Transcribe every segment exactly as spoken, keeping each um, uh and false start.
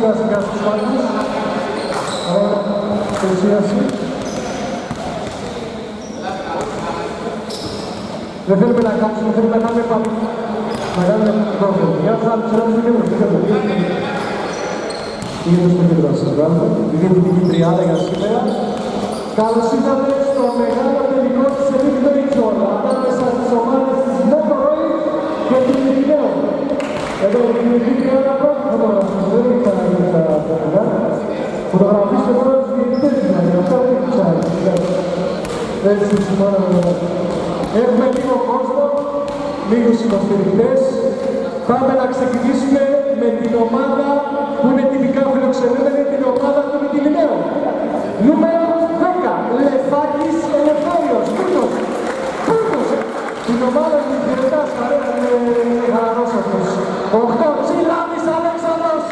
σιγά σιγά στους πάντους. Ωραία, παρουσίαση. Δεν θέλουμε να κάτσουμε, θέλουμε να κάνουμε πάνω. Να κάνουμε πρόβλημα. Για τους άλλους ένας δεν είναι είναι στο κέντρο σας βγάλουμε, η διευθυντική τριάδα για σήμερα. Καλώς ήρθατε στο μεγάλο τελικό της Elite Major, ανάμεσα στις ομάδες της Motorway και του Λιμνέου. Εδώ η διευθυντική τριάδα πρώτη φωτογραφής, δεν έχει ξαναγίνει τα παιδιά. Φωτογραφίστε τώρα τους διαιτητές δηλαδή, αυτά δεν έχει ξαναγίνει. Έτσι, σήμερα έχουμε λίγο κόσμο, λίγους υποστηρικτές. Πάμε να ξεκινήσουμε με την ομάδα που είναι τυπικά φιλοξενούμενη, την ομάδα του Μυτιληναίου. Νούμερο δέκα, Λεφάκης Ελευθέριος, Κούρτος, Κούρτος. Την ομάδα του Μυτιληναίου, παρέα είναι χαραρός αυτός. οκτώ, Τσιλάνης Αλέξανδρος.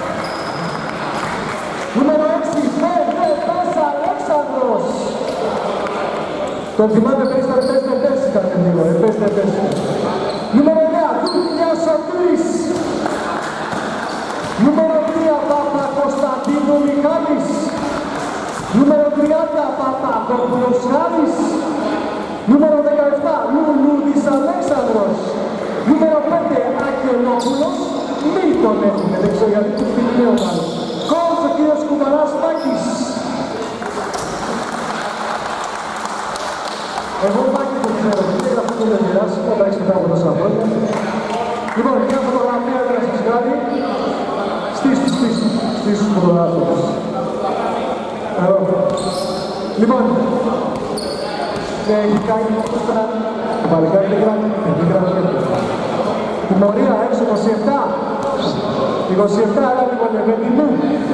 Νούμερο έξι, Φεβδές Αλέξανδρος. Τον θυμάται πέστε πέστε πέστε κάτι λίγο, πέστε πέστε. Νούμερο εννέα, Τούρκιας Σωτήρης. Νούμερο τρία, Παπα-Κωνσταντίνου Μιχάλης. Νούμερο τριάντα, Παπαδόπουλος Χάρης. Νούμερο δεκαεπτά, Λουλούδης Αλέξανδρος. Νούμερο πέντε, Αγγελόπουλος. Μη τον έχουμε, δεν ξέρω γιατί του φιλινέου μάλλον. Κόλος ο κύριος Κουβαράς Μάκης. Εγώ Μάκη το ξέρω, δεν είναι αυτό που δεν μοιράσει, θα έχεις μετά από τόσα χρόνια. Λοιπόν, μια φωτογραφία να σας κάνει. Στήσου, στήσου, στήσου φωτογράφους. Εδώ. Λοιπόν, έχει κάνει το παλικάρι δεν γράφει, δεν γράφει. Τιμωρία έξω είκοσι επτά. είκοσι επτά, έλα λοιπόν, παιδί μου.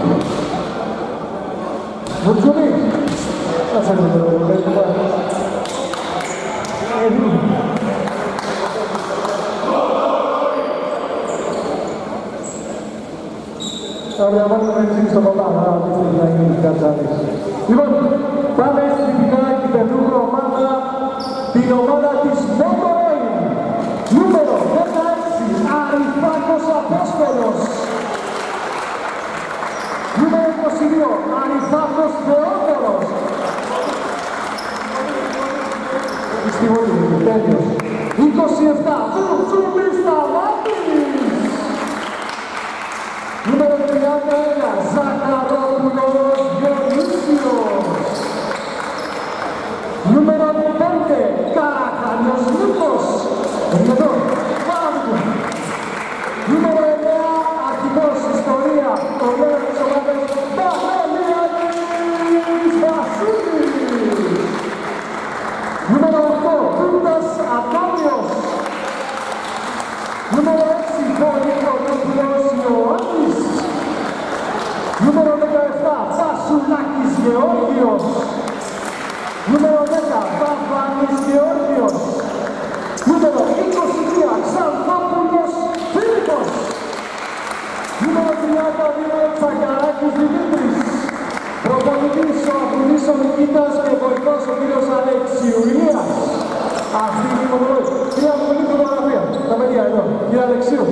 Βουρτσουνί. Κάτσε λίγο, παιδί μου. Ωραία, πάμε να μένει στο κομμάτι, να δείχνει να γίνει κάτι άλλο. Λοιπόν, πάμε στην τυπικά κυπεδούχο ομάδα, την ομάδα της Motorway. Νούμερο δεκαέξι, Αριφάκος Απόστολος. Νούμερο είκοσι δύο, Αριφάκος Θεόδωρος. Στη βολή, τέλειος. είκοσι επτά, Βουρτσούνης Σταμάτης. Νούμερο τριάντα ένα, Ζαχαρόπουλος Διονύσιος. Νούμερο πέντε, Καραχανιός Νίκος. Εδώ, πάμε. Νούμερο εννέα, αρχηγός ιστορία, το λέω της ομάδας Παπαλιανής Βασίλης. Νούμερο οκτώ, Κούντας Αντώνιος. Νούμερο έξι, Πολυκοπούλος Ιωάννης. Νούμερο δεκαεπτά, Φασουλάκης Γεώργιος. Νούμερο δέκα, Βαβάνης Γεώργιος. Νούμερο είκοσι τρία, Ξανθόπουλος Φίλιππος. Νούμερο τριάντα δύο, Τσακαράκης Δημήτρης. Προπονητής ο Απουλής ο Νικήτας και βοηθός ο κύριος Αλεξιουλίας. Αυτή είναι η φωτογραφία. Κυρία μου, πολύ φωτογραφία. Τα παιδιά εδώ. Κύριε Αλεξίου.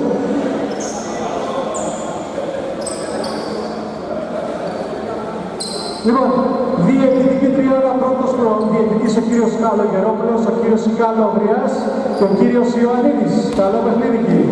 Λοιπόν, διαιτητική τριάδα, πρώτος διαιτητής ο κύριος Κάλλο Γερόπουλος, ο κύριος Κάλλο Βριάς και ο κύριος Ιωαννίδης. Καλό παιχνίδι, κύριε.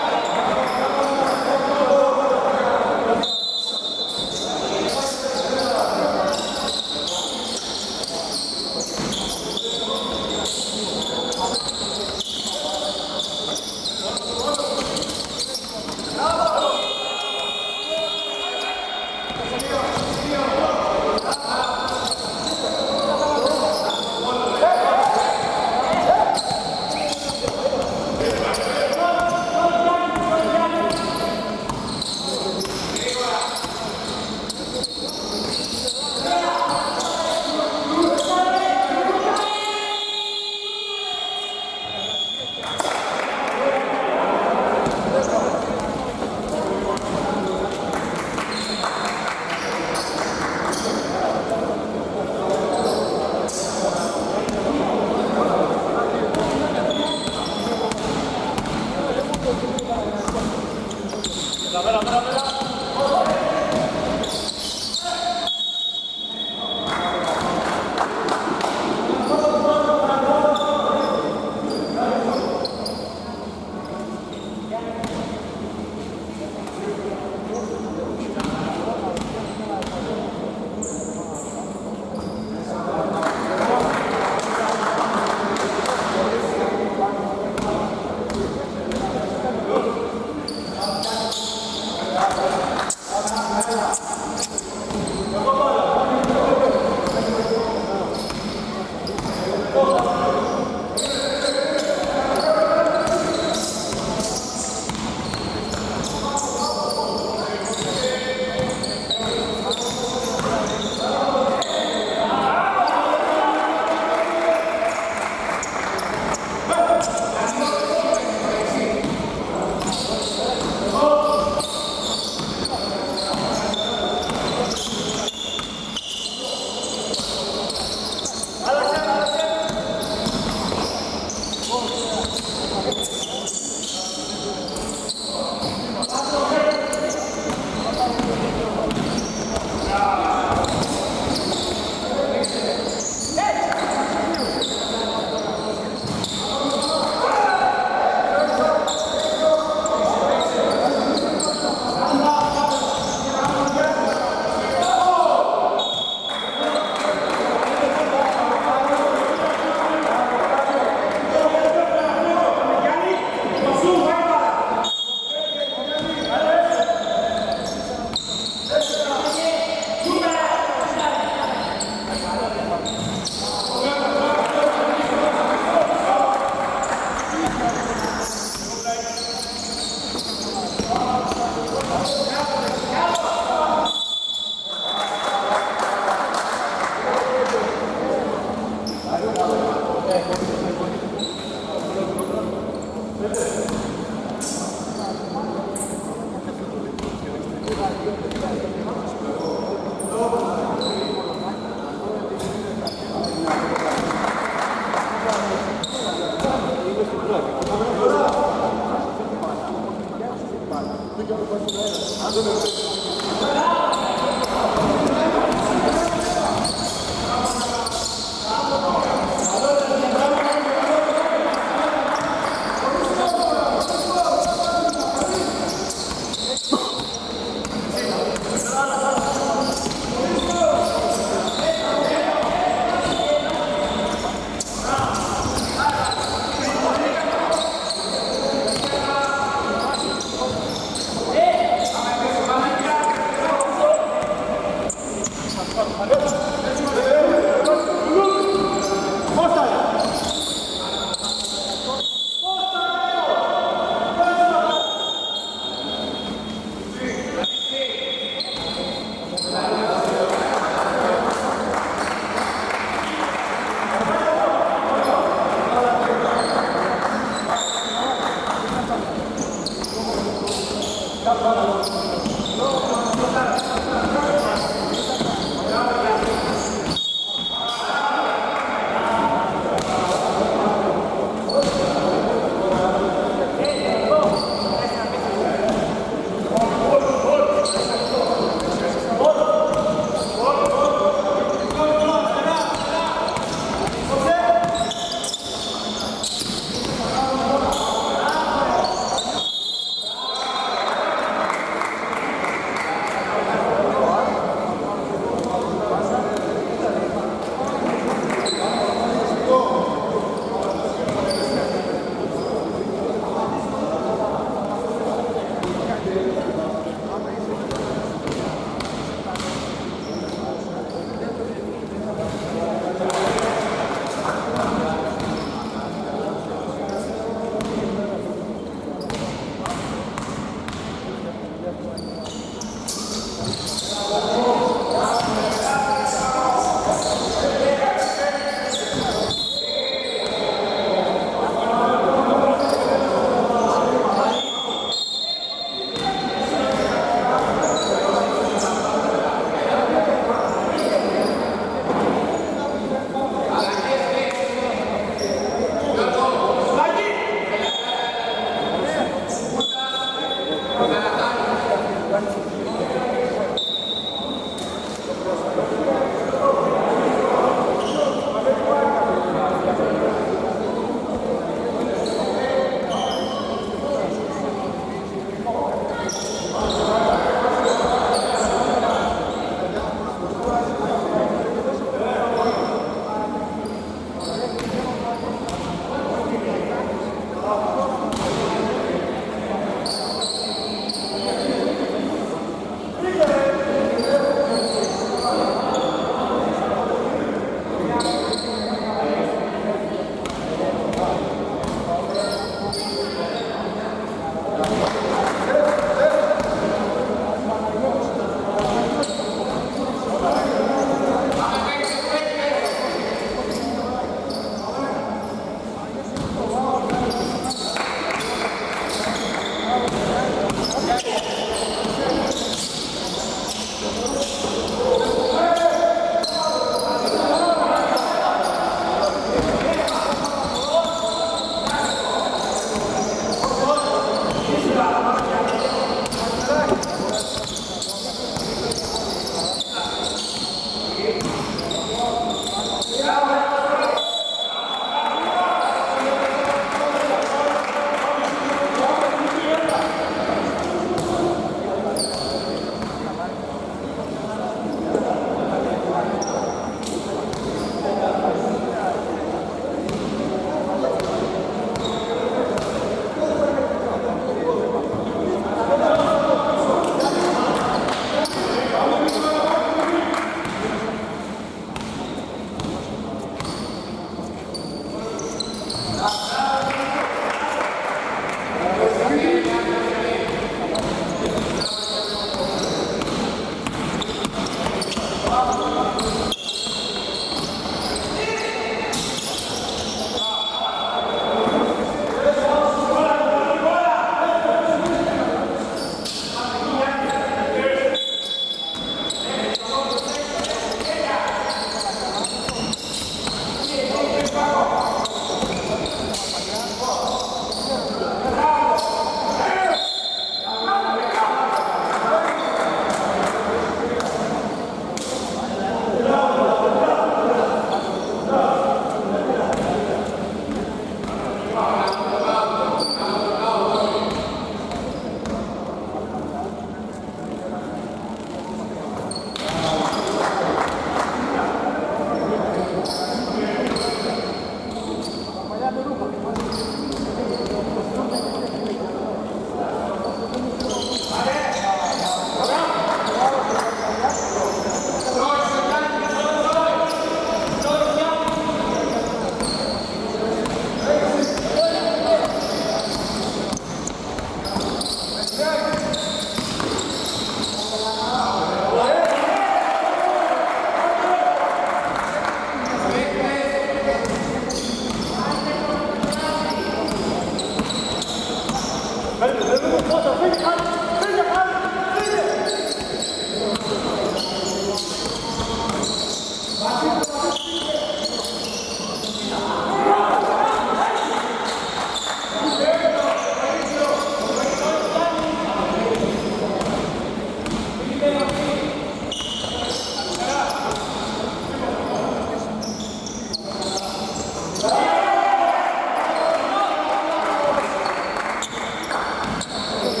Thank you.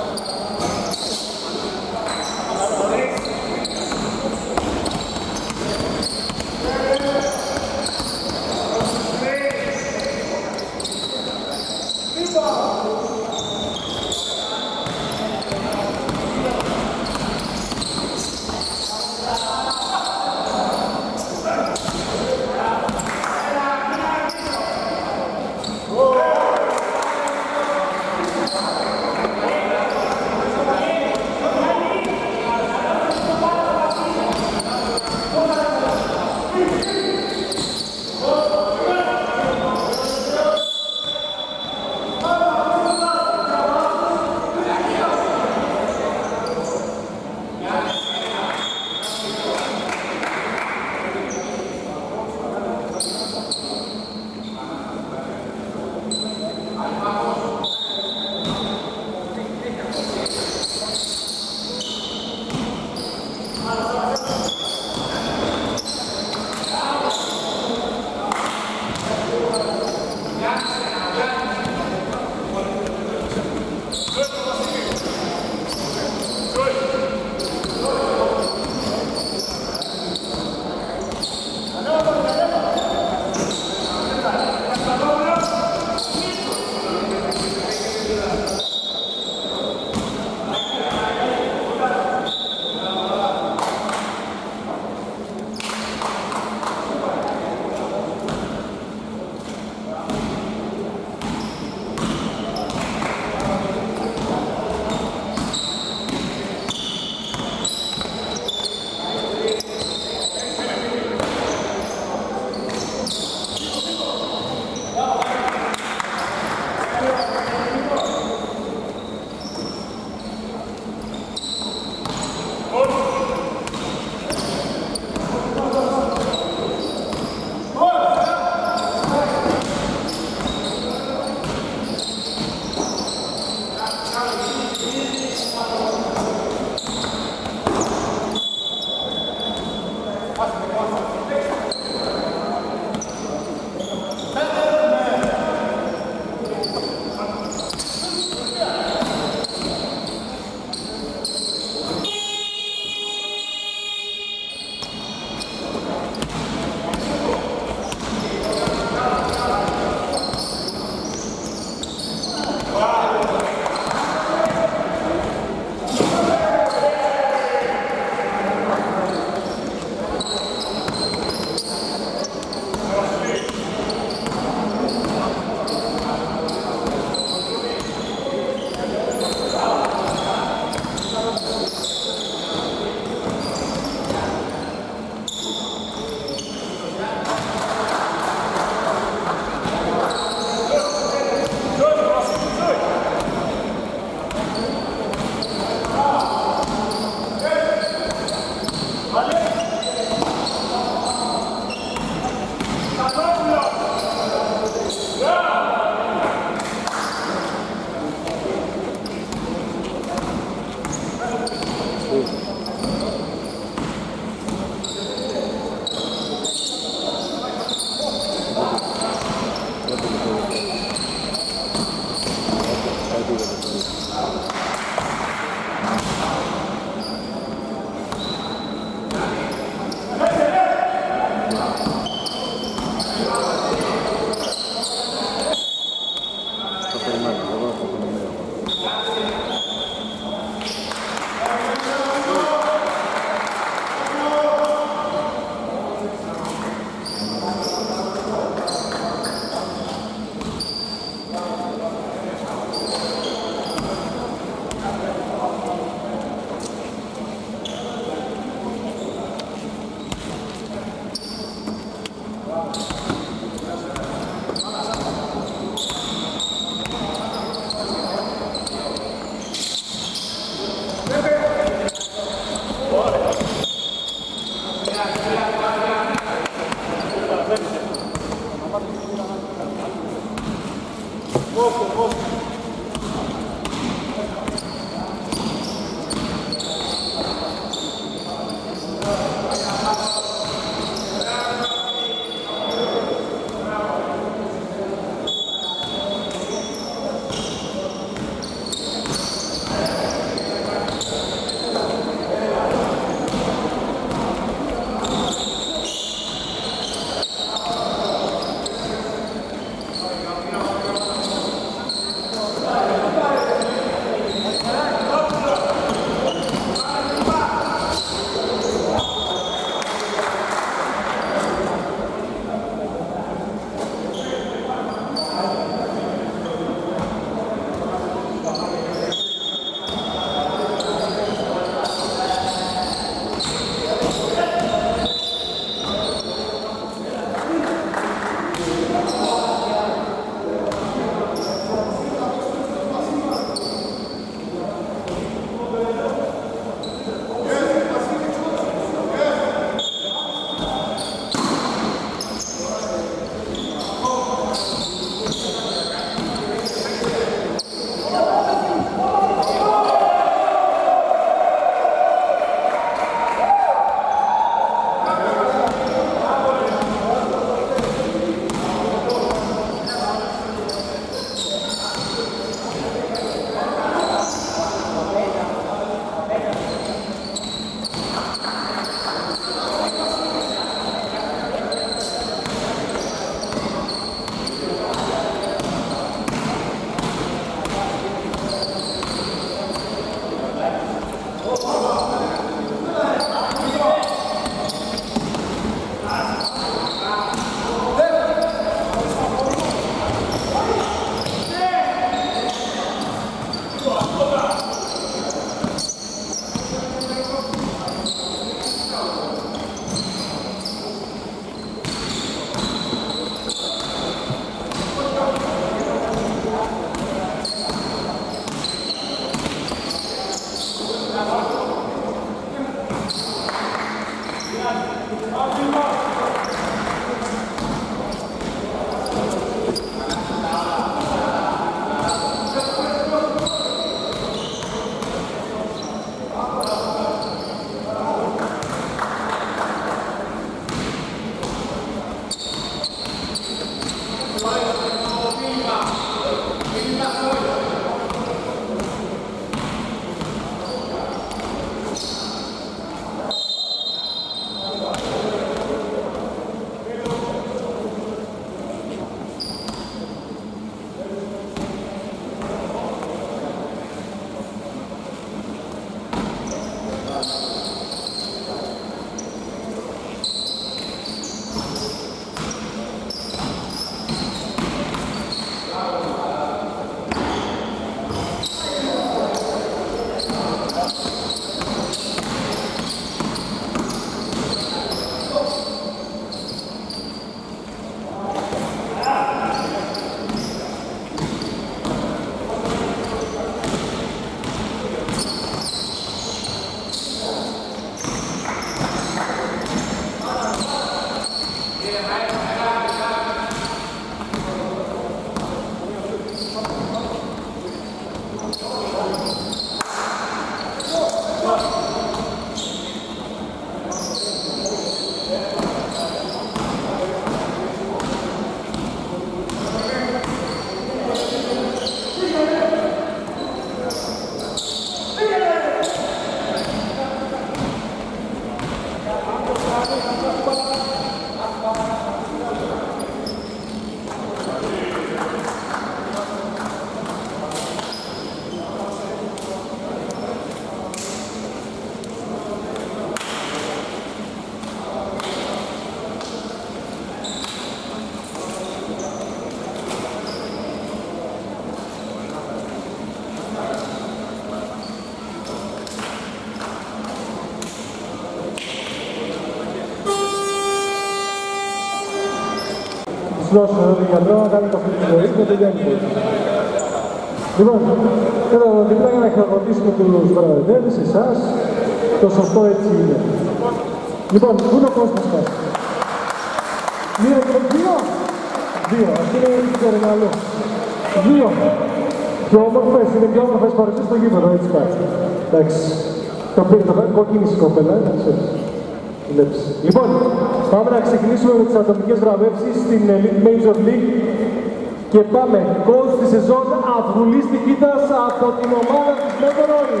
Δώσω τον γιατρό να κάνει το φιλικό και το τελειώνει. Λοιπόν, εδώ δίπλα για να χειροκροτήσουμε τους βραδετές, εσάς, το σωστό έτσι είναι. Λοιπόν, πού είναι ο κόσμος μας? Μία και δύο. Δύο, αυτή είναι η Ξερεναλού. Δύο. Πιο όμορφες, είναι πιο όμορφες παρουσίες στο γήπεδο, έτσι κάτσε. Εντάξει, το πήρε το κόκκινης η κοπέλα, εντάξει. Λοιπόν, πάμε να ξεκινήσουμε με τις ατομικές βραβεύσεις στην Elite Major League και πάμε. Coach της σεζόν Αυγουλής Νικήτας από την ομάδα της Μέτοροι.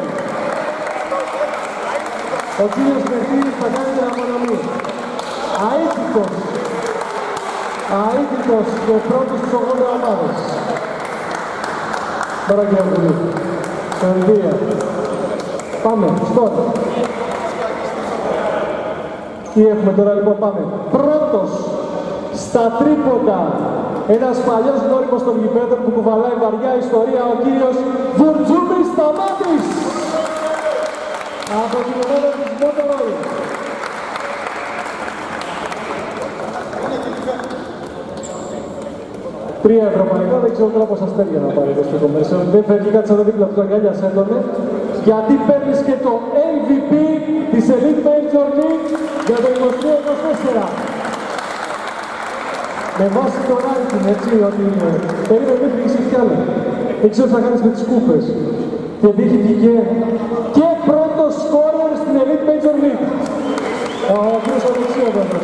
Ο κύριος Μερτίνης θα κάνει την απονομή. Αίτητος. Αίτητος και πρώτος στις ογδόντα ομάδες. Τώρα κύριε Αυγουλή. Συγχαρητήρια. Πάμε, στον. Τι έχουμε τώρα λοιπόν, πάμε. Πρώτος στα τρίποτα, ένας παλιός γνώριμος των γηπέδων που κουβαλάει βαριά ιστορία, ο κύριος Βουρτζούμης Σταμάτης από την ομάδα της Μέτοροι. Τρία ευρωπαϊκά, δεν ξέρω τώρα πόσα αστέρια να πάρει στο commercial. Δεν φεύγει, κάτσε εδώ δίπλα από το αγκάλια έντονε. Γιατί παίρνεις και το εμ βι πι της Elite Major League για το είκοσι τρία είκοσι τέσσερα. Με βάση το ranking, έτσι, ότι περίμενε μην φύγεις κι άλλο. Δεν ξέρω τι θα κάνεις με τις κούπες. Και δείχνει βγήκε και πρώτος σκόρερ στην Elite Major League. Ο οποίος Αλεξίωδος.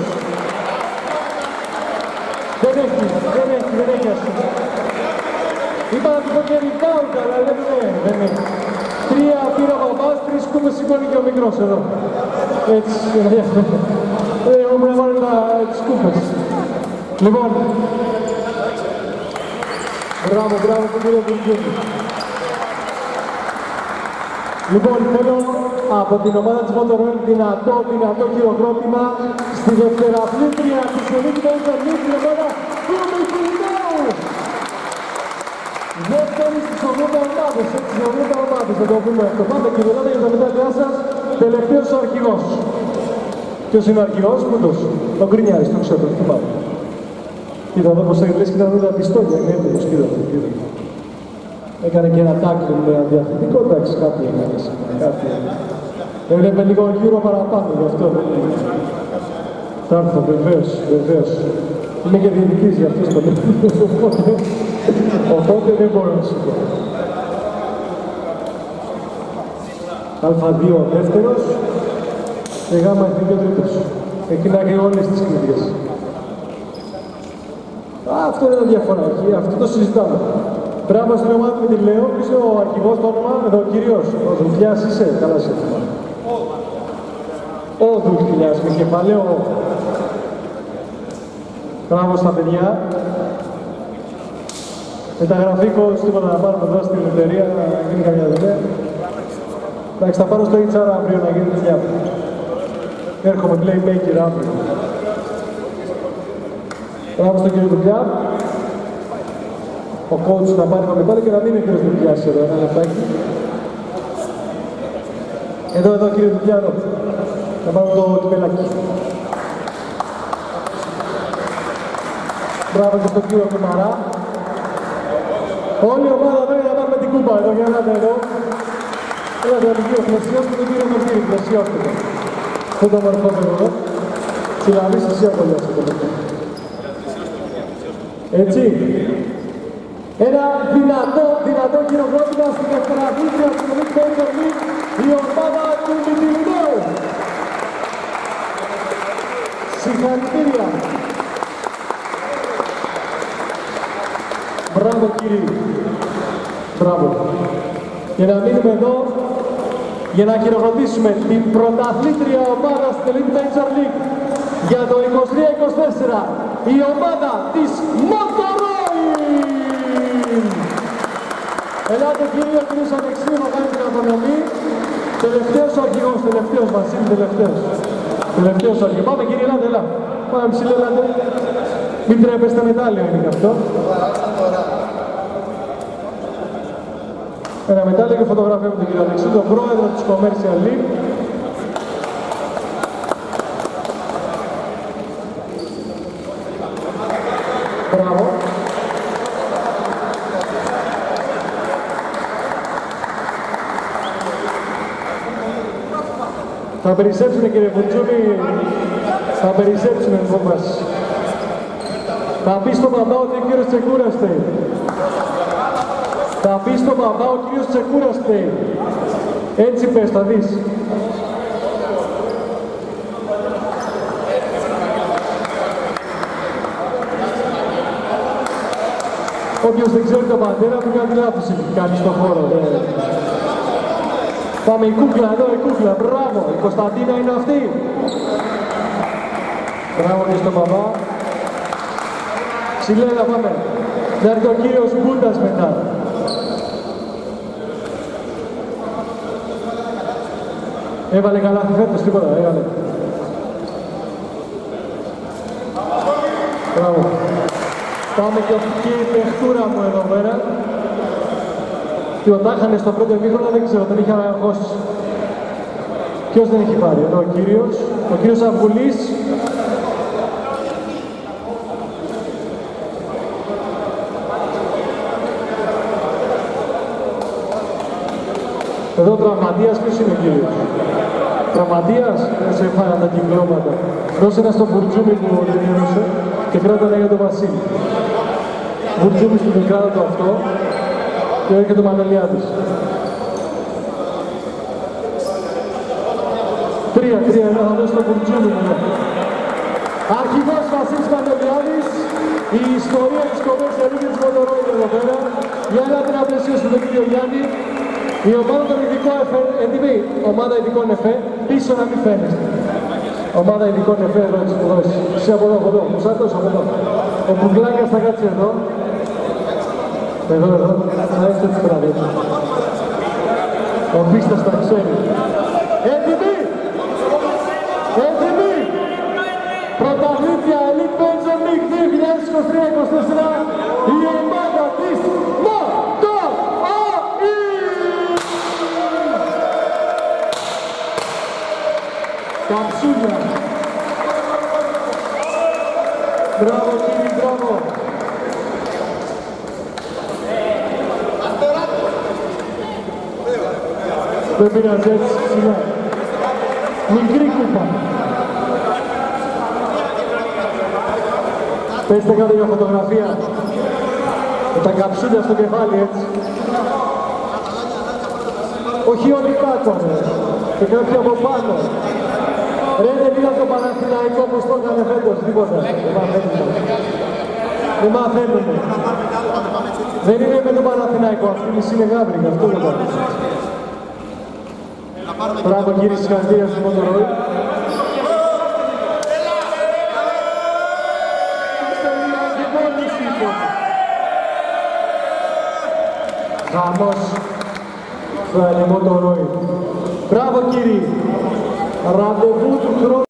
Δεν έχει, δεν έχει, δεν έχει ας πούμε. Είπα να του πω και rebound, αλλά λέμε ναι, δεν έχει. Τρία πήρε ο μπαμπάς, τρεις κούπες σηκώνει και ο μικρός εδώ. Έτσι, ε, εγώ μου να βάλω τις κούπες. Λοιπόν, μπράβο, μπράβο τον κύριο Βουλγίνη. Λοιπόν, θέλω από την ομάδα της Μέτοροι δυνατό, δυνατό χειροκρότημα στη δευτεραθλήτρια της Elite Major League, την ομάδα του Μιχηλινέου. Δεύτερη στις ογδόντα ομάδες, στις ογδόντα ομάδες, θα το πούμε αυτό. Πάμε και μιλάμε για τα μετάλλια σας, τελευταίος ο αρχηγός. Ποιος είναι ο αρχηγός, πούτος, ο Γκρινιάρης, το ξέρω, το θυμάμαι. Κοίτα εδώ πως έγκλες, κοίτα εδώ τα πιστόλια, είναι έτοιμος, κοίτα εδώ, κοίτα. Έκανε και ένα τάκλινγκ με ένα διαφορετικό, εντάξει, κάτι έκανε, κάτι έκανε. Έβλεπε λίγο γύρω παραπάνω, γι' αυτό δεν είναι. Θα έρθω, βεβαίως, βεβαίως. Είμαι και διαιτητής γι' αυτό στο λέω. Οπότε δεν μπορώ να σου πω. Α δύο ο δεύτερος και Γ εθνική ο τρίτος. Εκκινάει όλες τις κλίδιες. Αυτό είναι ένα διαφορά, αυτό το συζητάμε. Μπράβο στην ομάδα με τη Λέω, ποιος είναι ο αρχηγός, το όνομα, εδώ ο κύριος, ο Δουλφιάς είσαι, καλά σε θυμάμαι. Ο Δουλφιάς, με κεφαλαίο Ο. Μπράβο στα παιδιά. Μεταγραφή coach, τίποτα να πάρουμε εδώ στην εταιρεία, να γίνει καμιά δουλειά. Εντάξει, θα πάρω στο έιτς αρ αύριο να γίνει δουλειά. Έρχομαι playmaker αύριο. Μπράβο στον κύριο Δουλειά. Ο coach να πάρει το μετάλλιο και να μην είναι ο κύριος Δουλειάς εδώ, ένα λεπτάκι. Εδώ, εδώ κύριε Δουλειά, εδώ. Να πάρουμε το κυπελάκι. Μπράβο και στον κύριο Κουμαρά. Όλη η ομάδα εδώ για να πάρουμε την κούπα εδώ, για να δείτε εδώ. Έλατε τον κύριο, πλαισιώστε τον κύριο Μερτήρη, πλαισιώστε τον. Αυτό το μορφό εδώ. Συλλαβείς εσύ από λιάς το μορφό. Έτσι. Ένα δυνατό, δυνατό χειροκρότημα στην δευτεραθλήτρια στην Elite Major League, η ομάδα του Μιχηλινέου. Συγχαρητήρια. Μπράβο κύριοι. Μπράβο. Και να μείνουμε εδώ για να χειροκροτήσουμε την πρωταθλήτρια ομάδα στην Elite Major League. για το είκοσι τρία είκοσι τέσσερα η ομάδα της Μοτορόιλ. Ελάτε κύριε, ο κύριος Αλεξίου να κάνει την απονομή. Τελευταίος ο αρχηγός, τελευταίος Βασίλη, τελευταίος. Τελευταίος ο αρχηγός. Πάμε κύριε, ελάτε, ελάτε. Πάμε ψηλά, ελάτε. Μην τρέπεστε, μετάλλιο είναι και αυτό. Ένα μετάλλιο και φωτογραφία με τον κύριο Αλεξίου, τον πρόεδρο της Commercial League. Μπράβο. Θα περισσέψουνε κύριε Βουρτζούμι, θα περισσέψουνε λοιπόν μας. Θα πει στον μπαμπά ότι ο κύριος Τσεκούραστε. Θα πει στον μπαμπά ο κύριος Τσεκούραστε. Έτσι πες, θα δεις. Όποιος δεν ξέρει τον πατέρα του κάνει λάθος έχει κάνει στον χώρο. Πάμε η κούκλα εδώ, η κούκλα, μπράβο, η Κωνσταντίνα είναι αυτή. Μπράβο και στον μπαμπά. Ψηλά πάμε. Να έρθει ο κύριος Μπούντας μετά. Έβαλε καλά φέτος, τίποτα, έβαλε. Μπράβο. Πάμε και η παιχτούρα μου εδώ πέρα. Τι ο Τάχανε στο πρώτο ημίχρονο δεν ξέρω, δεν είχε αγώσει. Ποιος δεν έχει πάρει, εδώ ο κύριος, ο κύριος Αυγουλής. Εδώ τραυματίας, ποιος είναι ο κύριος? Τραυματίας, δεν σε φάγαν τα κυκλώματα. Δώσε ένα στο Μπουρτζούμι που δεν έδωσε και κράτα ένα για τον Βασίλη. Μπουρτζούμι στην κράτα το αυτό. Και έρχεται ο Μανολιάδης. Τρία, τρία, ένα θα δώσει το Μπουρτζούμι. Αρχηγός Βασίλης Μανολιάδης, η ιστορία της Commercial League της Μοτορόιλ εδώ πέρα. Για ένα να πλαισιώσουμε τον κύριο Γιάννη. Η ομάδα των ειδικών εφέ, έντιμη, ομάδα ειδικών εφέ, πίσω να μην φαίνεστε. Ομάδα ειδικών εφέ εδώ έτσι που δώσει. Εσύ από εδώ, από εδώ, Μουσάτος από εδώ. Ο Μπουρλάκας θα κάτσει εδώ. Εδώ, εδώ, θα έχετε τις τραβές. Ο Πίστας τα ξέρει. Έτοιμοι! Έτοιμοι! Πρωταθλήτρια Elite Benson League δύο χιλιάδες είκοσι τρία είκοσι τέσσερα η ομάδα της Μοτορόιλ! Καψούλια! Μπράβο κύριοι, μπράβο! Δεν πειράζει έτσι, σιγά. Μικρή κούπα. Πέστε κάτω για φωτογραφία. Με τα καψούλια στο κεφάλι, έτσι. Όχι όλοι κάτω, ρε. Και κάποιοι από πάνω. Ρε, δεν είδα το Παναθηναϊκό πως το έκανε φέτος, τίποτα. Δεν μαθαίνουμε. Δεν μαθαίνουμε. Δεν είναι με το Παναθηναϊκό, αυτή η μισή είναι γάβρικα, αυτό το πάνω. Μπράβο κύριε, συγχαρητήρια στη Μοτορόιλ. Χαμός στο Μοτορόιλ. Μπράβο κύριοι. Ραντεβού του χρόνου.